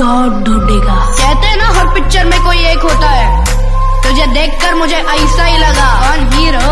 God ढूंढेगा। कहते हैं ना हर पिक्चर में कोई एक होता है, तुझे देखकर मुझे ऐसा ही लगा। कौन हीरो